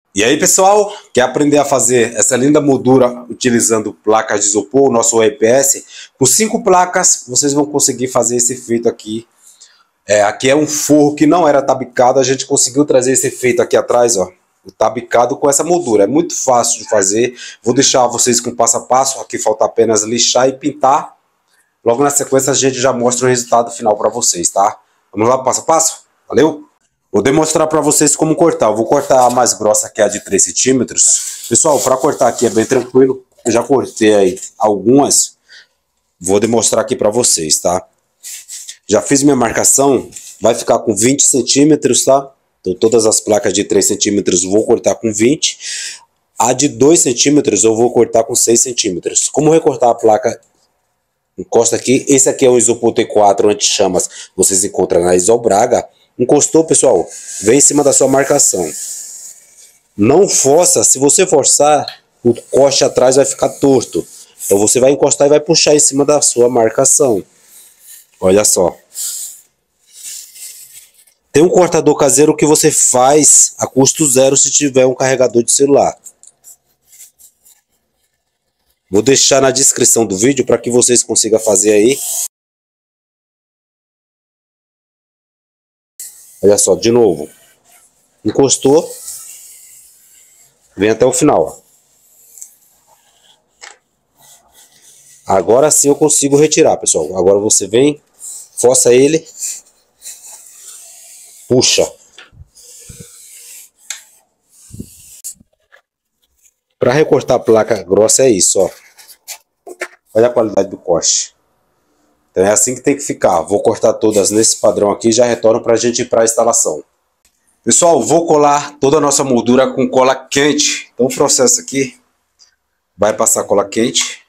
E aí, pessoal, quer aprender a fazer essa linda moldura utilizando placas de isopor, o nosso EPS? Com 5 placas, vocês vão conseguir fazer esse efeito aqui. Aqui é um forro que não era tabicado, a gente conseguiu trazer esse efeito aqui atrás, ó. O tabicado com essa moldura. É muito fácil de fazer. Vou deixar vocês com passo a passo. Aqui falta apenas lixar e pintar. Logo na sequência a gente já mostra o resultado final para vocês, tá? Vamos lá, passo a passo? Valeu? Vou demonstrar para vocês como cortar. Eu vou cortar a mais grossa, que é a de 3 centímetros. Pessoal, para cortar aqui é bem tranquilo. Eu já cortei aí algumas. Vou demonstrar aqui para vocês, tá? Já fiz minha marcação. Vai ficar com 20 centímetros, tá? Então todas as placas de 3 centímetros vou cortar com 20. A de 2 centímetros eu vou cortar com 6 centímetros. Como recortar a placa? Encosta aqui. Esse aqui é o isopor T4 anti-chamas. Vocês encontram na Isobraga. Encostou, pessoal, vem em cima da sua marcação. Não força, se você forçar, o corte atrás vai ficar torto. Então você vai encostar e vai puxar em cima da sua marcação. Olha só. Tem um cortador caseiro que você faz a custo zero se tiver um carregador de celular. Vou deixar na descrição do vídeo para que vocês consigam fazer aí. Olha só, de novo. Encostou. Vem até o final, ó. Agora sim eu consigo retirar, pessoal. Agora você vem, força ele, puxa. Para recortar a placa grossa é isso, ó. Olha a qualidade do corte. Então é assim que tem que ficar. Vou cortar todas nesse padrão aqui e já retorno para a gente ir para a instalação. Pessoal, vou colar toda a nossa moldura com cola quente. Então o processo aqui vai passar cola quente.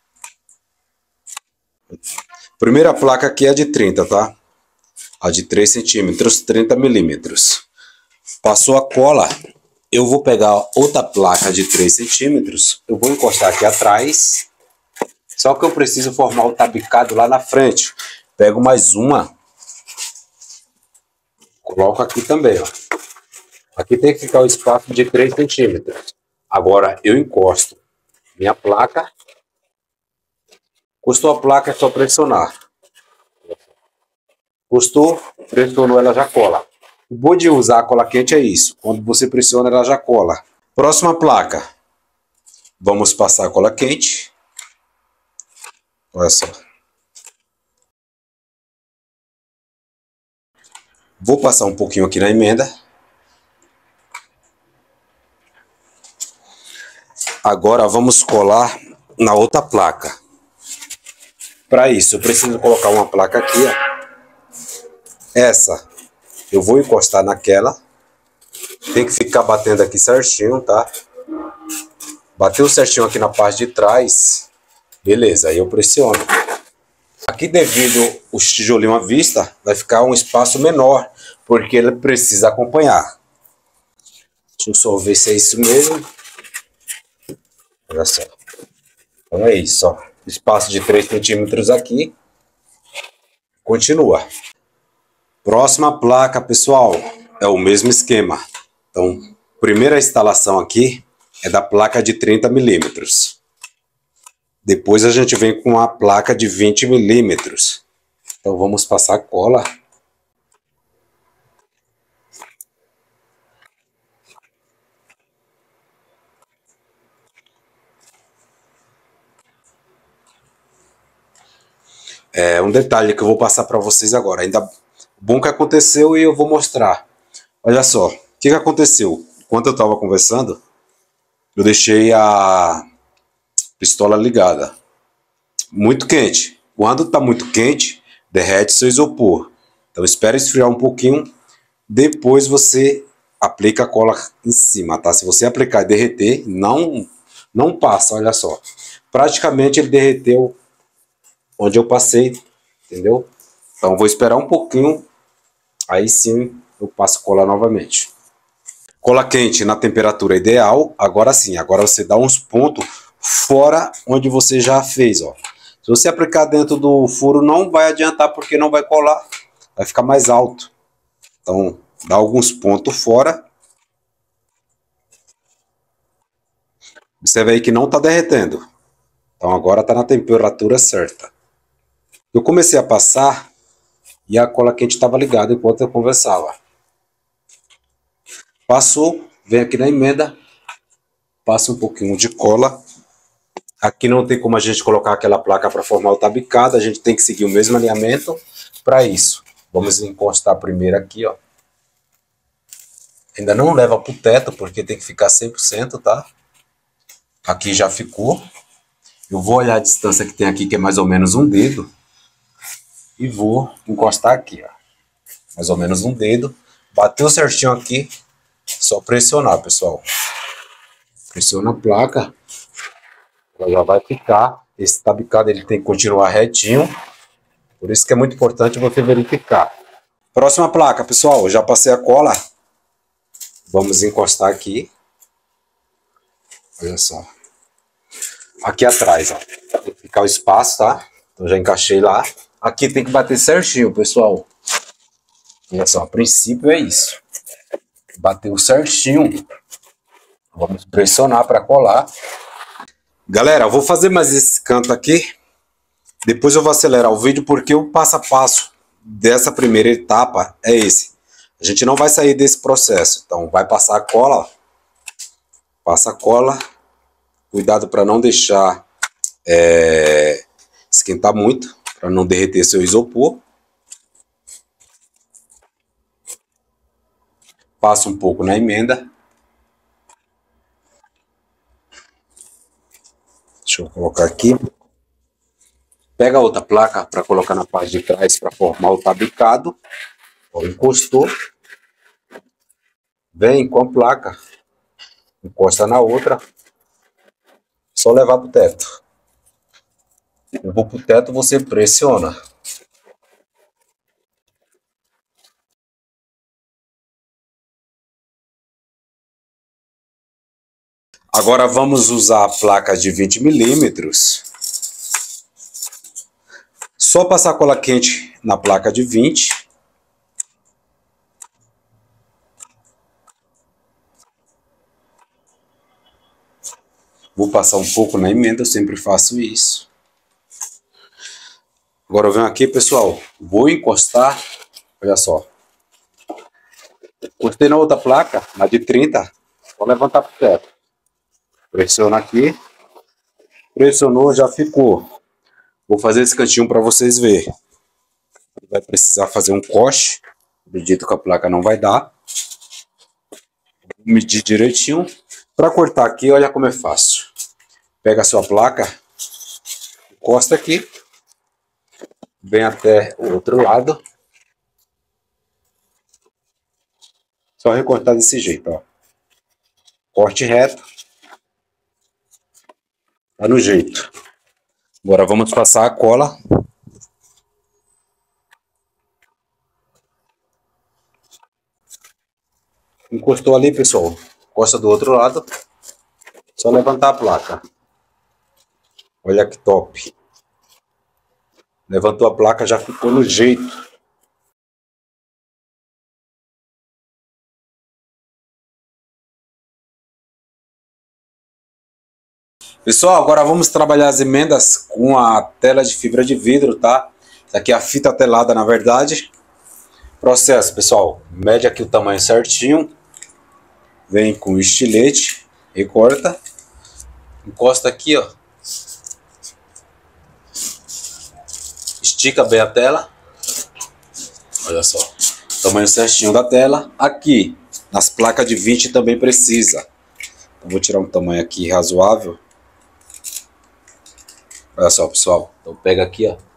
Primeira placa aqui é a de 30, tá? A de 3 centímetros, 30 milímetros. Passou a cola, eu vou pegar outra placa de 3 centímetros. Eu vou encostar aqui atrás. Só que eu preciso formar o tabicado lá na frente. Pego mais uma. Coloco aqui também, ó. Aqui tem que ficar o espaço de 3 centímetros. Agora eu encosto minha placa. Encostou a placa, é só pressionar. Encostou, pressionou, ela já cola. O bom de usar a cola quente é isso. Quando você pressiona, ela já cola. Próxima placa. Vamos passar a cola quente. Olha só. Vou passar um pouquinho aqui na emenda. Agora vamos colar na outra placa. Para isso, eu preciso colocar uma placa aqui, ó. Essa eu vou encostar naquela. Tem que ficar batendo aqui certinho, tá? Bateu certinho aqui na parte de trás. Beleza, aí eu pressiono. Aqui, devido os tijolinhos à vista, vai ficar um espaço menor, porque ele precisa acompanhar. Deixa eu só ver se é isso mesmo. Olha só. Então é isso, ó. Espaço de 3 centímetros aqui. Continua. Próxima placa, pessoal, é o mesmo esquema. Então, primeira instalação aqui é da placa de 30 milímetros. Depois a gente vem com a placa de 20 milímetros. Então vamos passar cola. É um detalhe que eu vou passar para vocês agora. Ainda bom que aconteceu e eu vou mostrar. Olha só, o que aconteceu? Enquanto eu estava conversando, eu deixei a pistola ligada. Muito quente. Quando está muito quente, derrete seu isopor. Então espere esfriar um pouquinho. Depois você aplica a cola em cima, tá? Se você aplicar e derreter, não passa, olha só. Praticamente ele derreteu onde eu passei, entendeu? Então vou esperar um pouquinho, aí sim eu passo cola novamente. Cola quente na temperatura ideal. Agora sim, agora você dá uns pontos fora onde você já fez, ó. Se você aplicar dentro do furo não vai adiantar, porque não vai colar, vai ficar mais alto. Então dá alguns pontos fora. Observe aí que não está derretendo. Então agora está na temperatura certa. Eu comecei a passar e a cola quente estava ligada enquanto eu conversava. Passou, vem aqui na emenda, passa um pouquinho de cola. Aqui não tem como a gente colocar aquela placa para formar o tabicado, a gente tem que seguir o mesmo alinhamento para isso. Vamos encostar primeiro aqui, ó. Ainda não leva para o teto, porque tem que ficar 100%, tá? Aqui já ficou. Eu vou olhar a distância que tem aqui, que é mais ou menos um dedo. E vou encostar aqui, ó. Mais ou menos um dedo. Bateu certinho aqui, só pressionar, pessoal. Pressiona a placa. Ela já vai ficar. Esse tabicado ele tem que continuar retinho. Por isso que é muito importante você verificar. Próxima placa, pessoal. Eu já passei a cola. Vamos encostar aqui. Olha só. Aqui atrás, ó. Tem que ficar o espaço, tá? Então já encaixei lá. Aqui tem que bater certinho, pessoal. Olha só, a princípio é isso. Bateu certinho. Vamos pressionar para colar. Galera, eu vou fazer mais esse canto aqui. Depois eu vou acelerar o vídeo porque o passo a passo dessa primeira etapa é esse. A gente não vai sair desse processo. Então vai passar a cola, ó. Passa a cola. Cuidado para não deixar esquentar muito, para não derreter seu isopor. Passa um pouco na emenda. Deixa eu colocar aqui. Pega outra placa para colocar na parte de trás para formar o tabicado. Ó, encostou. Vem com a placa. Encosta na outra. Só levar para o teto. Levou para o teto, você pressiona. Agora vamos usar a placa de 20 milímetros. Só passar cola quente na placa de 20. Vou passar um pouco na emenda, eu sempre faço isso. Agora eu venho aqui, pessoal, vou encostar, olha só. Encostei na outra placa, na de 30, vou levantar para o teto. Pressiona aqui. Pressionou, já ficou. Vou fazer esse cantinho para vocês verem. Vai precisar fazer um corte. Acredito que a placa não vai dar. Vou medir direitinho. Para cortar aqui, olha como é fácil. Pega a sua placa, encosta aqui. Vem até o outro lado. Só recortar desse jeito, ó. Corte reto. Tá no jeito. Agora vamos passar a cola. Encostou ali, pessoal. Encosta do outro lado. Só levantar a placa. Olha que top. Levantou a placa, já ficou no jeito. Pessoal, agora vamos trabalhar as emendas com a tela de fibra de vidro, tá? Isso aqui é a fita telada, na verdade. Processo, pessoal. Mede aqui o tamanho certinho. Vem com o estilete, recorta. Encosta aqui, ó. Estica bem a tela. Olha só. Tamanho certinho da tela. Aqui, nas placas de 20 também precisa. Então, vou tirar um tamanho aqui razoável. Olha só, pessoal. Então pega aqui, ó.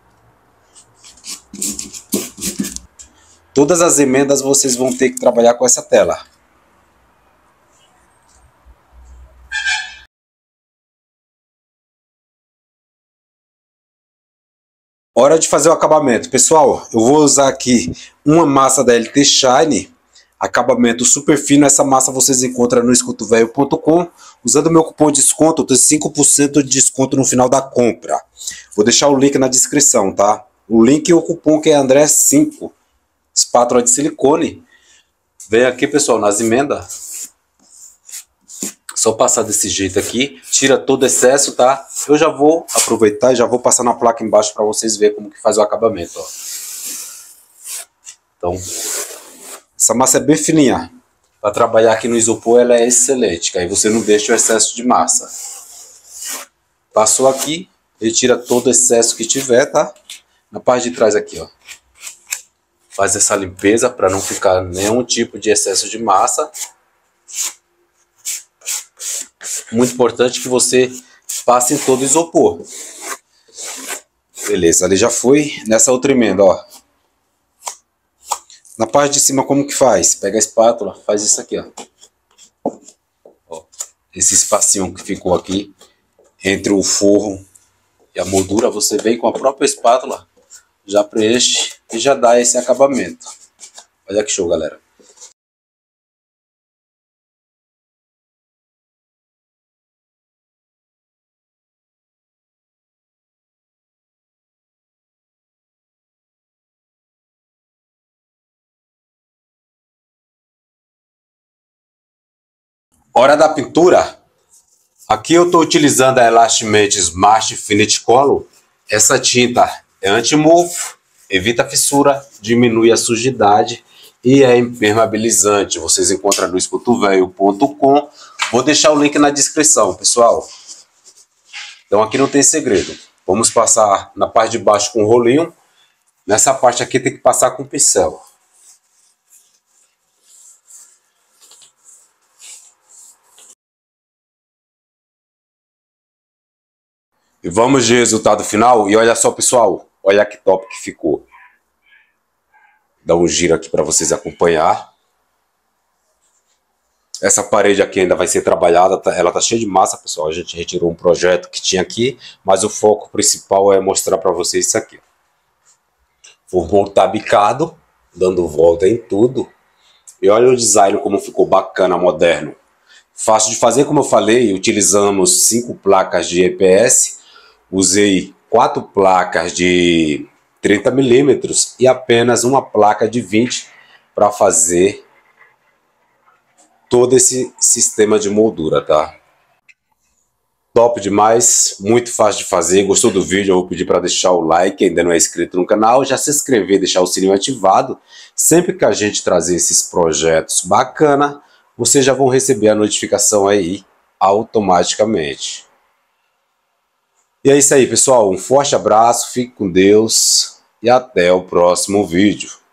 Todas as emendas vocês vão ter que trabalhar com essa tela. Hora de fazer o acabamento. Pessoal, eu vou usar aqui uma massa da LT Shine. Acabamento super fino. Essa massa vocês encontram no escutovelho.com. Usando o meu cupom de desconto, eu tenho 5% de desconto no final da compra. Vou deixar o link na descrição, tá? O link e o cupom que é André5. Espátula de silicone. Vem aqui, pessoal, nas emendas. Só passar desse jeito aqui, tira todo o excesso, tá? Eu já vou aproveitar e já vou passar na placa embaixo para vocês verem como que faz o acabamento, ó. Então, essa massa é bem fininha. Para trabalhar aqui no isopor ela é excelente, que aí você não deixa o excesso de massa. Passou aqui, retira todo o excesso que tiver, tá? Na parte de trás aqui, ó. Faz essa limpeza para não ficar nenhum tipo de excesso de massa. Muito importante que você passe em todo o isopor. Beleza, ali já foi. Nessa outra emenda, ó. Na parte de cima como que faz? Pega a espátula, faz isso aqui, ó. Ó, esse espacinho que ficou aqui entre o forro e a moldura, você vem com a própria espátula, já preenche e já dá esse acabamento. Olha que show, galera. Hora da pintura. Aqui eu estou utilizando a Elastimate Smart Infinite Color. Essa tinta é anti-mofo, evita fissura, diminui a sujidade e é impermeabilizante. Vocês encontram no esputovelho.com. Vou deixar o link na descrição, pessoal. Então aqui não tem segredo. Vamos passar na parte de baixo com o rolinho. Nessa parte aqui tem que passar com o pincel. E vamos de resultado final. E olha só, pessoal. Olha que top que ficou. Dá um giro aqui para vocês acompanhar. Essa parede aqui ainda vai ser trabalhada. Ela tá cheia de massa, pessoal. A gente retirou um projeto que tinha aqui. Mas o foco principal é mostrar para vocês isso aqui. Formou tabicado, dando volta em tudo. E olha o design como ficou bacana, moderno. Fácil de fazer, como eu falei. Utilizamos 5 placas de EPS. Usei 4 placas de 30 milímetros e apenas uma placa de 20 para fazer todo esse sistema de moldura, tá? Top demais, muito fácil de fazer. Gostou do vídeo? Eu vou pedir para deixar o like, ainda não é inscrito no canal, já se inscrever, deixar o sininho ativado. Sempre que a gente trazer esses projetos bacana, vocês já vão receber a notificação aí automaticamente. E é isso aí, pessoal. Um forte abraço, fique com Deus e até o próximo vídeo.